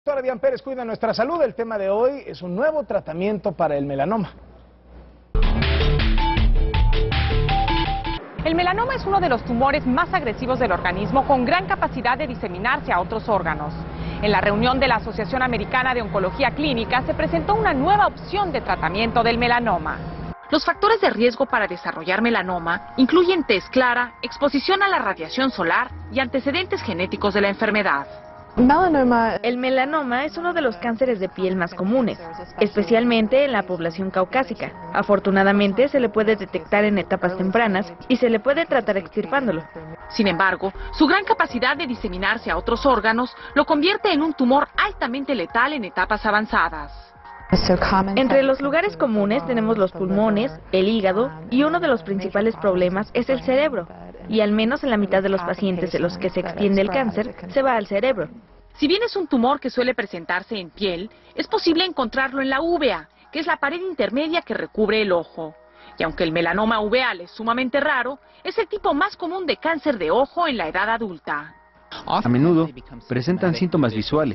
Doctora Dian Pérez cuida nuestra salud. El tema de hoy es un nuevo tratamiento para el melanoma. El melanoma es uno de los tumores más agresivos del organismo con gran capacidad de diseminarse a otros órganos. En la reunión de la Asociación Americana de Oncología Clínica se presentó una nueva opción de tratamiento del melanoma. Los factores de riesgo para desarrollar melanoma incluyen tez clara, exposición a la radiación solar y antecedentes genéticos de la enfermedad. El melanoma es uno de los cánceres de piel más comunes, especialmente en la población caucásica. Afortunadamente se le puede detectar en etapas tempranas y se le puede tratar extirpándolo. Sin embargo, su gran capacidad de diseminarse a otros órganos lo convierte en un tumor altamente letal en etapas avanzadas. Entre los lugares comunes tenemos los pulmones, el hígado y uno de los principales problemas es el cerebro. Y al menos en la mitad de los pacientes en los que se extiende el cáncer se va al cerebro. Si bien es un tumor que suele presentarse en piel, es posible encontrarlo en la úvea, que es la pared intermedia que recubre el ojo. Y aunque el melanoma uveal es sumamente raro, es el tipo más común de cáncer de ojo en la edad adulta. A menudo presentan síntomas visuales.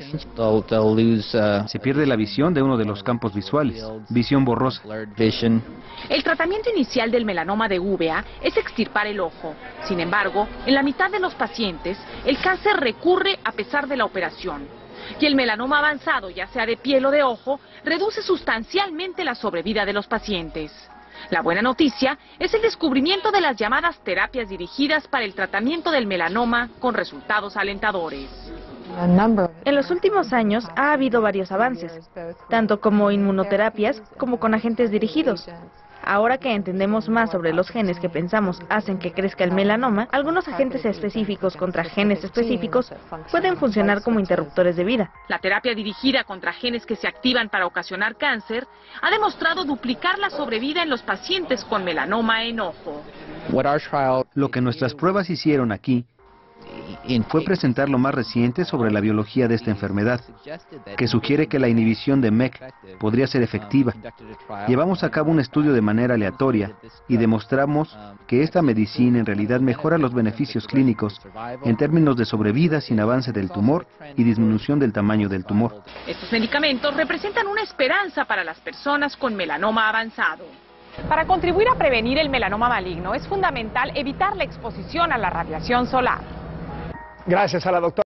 Se pierde la visión de uno de los campos visuales, visión borrosa. El tratamiento inicial del melanoma de uvea es extirpar el ojo. Sin embargo, en la mitad de los pacientes, el cáncer recurre a pesar de la operación. Y el melanoma avanzado, ya sea de piel o de ojo, reduce sustancialmente la sobrevida de los pacientes. La buena noticia es el descubrimiento de las llamadas terapias dirigidas para el tratamiento del melanoma con resultados alentadores. En los últimos años ha habido varios avances, tanto como inmunoterapias como con agentes dirigidos. Ahora que entendemos más sobre los genes que pensamos hacen que crezca el melanoma, algunos agentes específicos contra genes específicos pueden funcionar como interruptores de vida. La terapia dirigida contra genes que se activan para ocasionar cáncer ha demostrado duplicar la sobrevida en los pacientes con melanoma en ojo. Lo que nuestras pruebas hicieron aquí fue presentar lo más reciente sobre la biología de esta enfermedad, que sugiere que la inhibición de MEK podría ser efectiva. Llevamos a cabo un estudio de manera aleatoria y demostramos que esta medicina en realidad mejora los beneficios clínicos en términos de sobrevida sin avance del tumor y disminución del tamaño del tumor. Estos medicamentos representan una esperanza para las personas con melanoma avanzado. Para contribuir a prevenir el melanoma maligno es fundamental evitar la exposición a la radiación solar. Gracias a la doctora.